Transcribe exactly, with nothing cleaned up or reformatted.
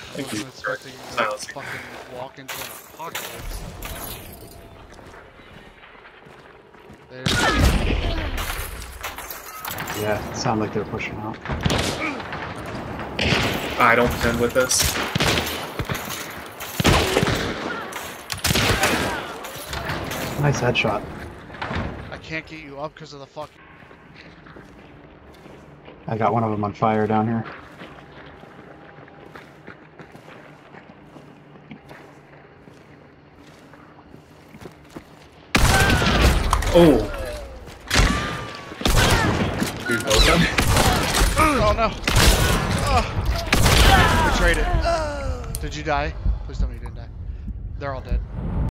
I wasn't expecting you to fucking walk into an apocalypse. There's... Yeah, it sounded like they're pushing out. I don't contend with this. Nice headshot. I can't get you up because of the fucking... I got one of them on fire down here. Oh! Dude, both done? Oh no! Oh. We traded. Did you die? Please tell me you didn't die. They're all dead.